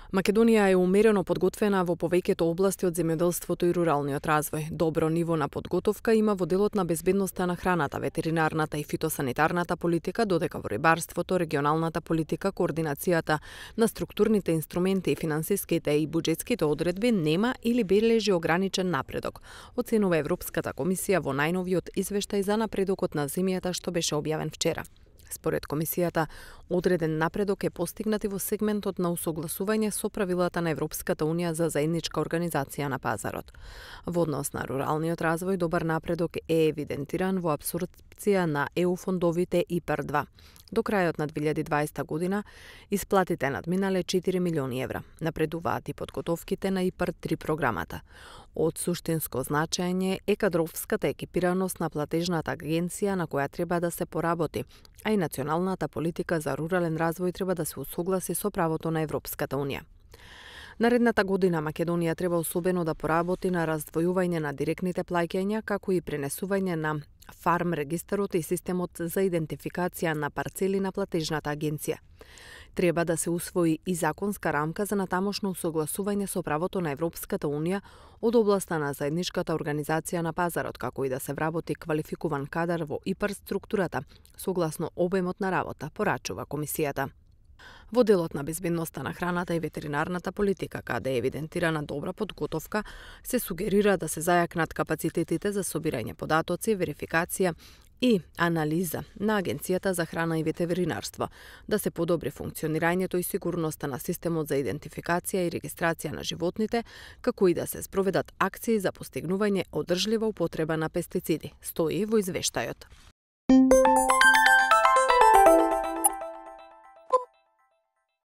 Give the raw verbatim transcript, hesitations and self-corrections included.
Македонија е умерено подготвена во повеќето области од земјоделството и руралниот развој. Добро ниво на подготовка има во делот на безбедноста на храната, ветеринарната и фитосанитарната политика, додека во рибарството, регионалната политика, координацијата на структурните инструменти и финансиските и буџетските одредби нема или бележи ограничен напредок, оценува Европската комисија во најновиот извештај за напредокот на земјата што беше објавен вчера. Според комисијата, одреден напредок е постигнат и во сегментот на усогласување со правилата на Европската унија за заедничка организација на пазарот. Во однос на руралниот развој, добар напредок е евидентиран во апсорбција на Е У фондовите И П А Р два. До крајот на две илјади и дваесета година исплатите надминале четири милиони евра. Напредуваат и подготовките на И П А Р три програмата. Од суштинско значење е кадровската екипираност на платежната агенција на која треба да се поработи, а и националната политика за рурален развој треба да се усогласи со правото на Европската унија. Наредната година Македонија треба особено да поработи на раздвојување на директните плаќања, како и пренесување на фарм регистарот и системот за идентификација на парцели на платежната агенција. Треба да се усвои и законска рамка за натамошно усогласување со правото на Европската унија од областа на заедничката организација на пазарот, како и да се вработи квалификуван кадар во И П А Р структурата, согласно обемот на работа, порачува комисијата. Во делот на безбедноста на храната и ветеринарната политика, каде е евидентирана добра подготовка, се сугерира да се зајакнат капацитетите за собирање податоци, верификација и анализа на Агенцијата за храна и ветеринарство, да се подобри функционирањето и сигурноста на системот за идентификација и регистрација на животните, како и да се спроведат акции за постигнување одржлива употреба на пестициди, стои во извештајот.